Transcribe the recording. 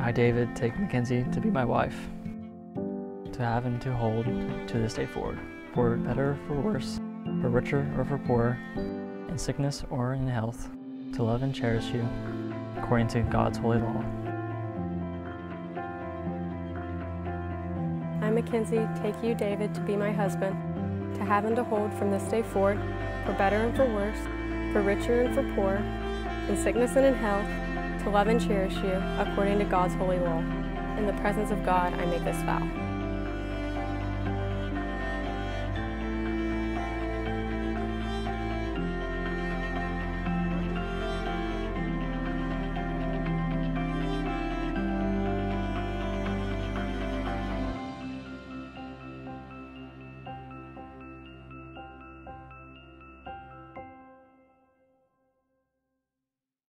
I, David, take Mackenzie to be my wife, to have and to hold to this day forward, for better or for worse, for richer or for poorer, in sickness or in health, to love and cherish you, according to God's holy law. I, Mackenzie, take you, David, to be my husband, to have and to hold from this day forward, for better and for worse, for richer and for poorer, in sickness and in health, to love and cherish you, according to God's holy law. In the presence of God, I make this vow.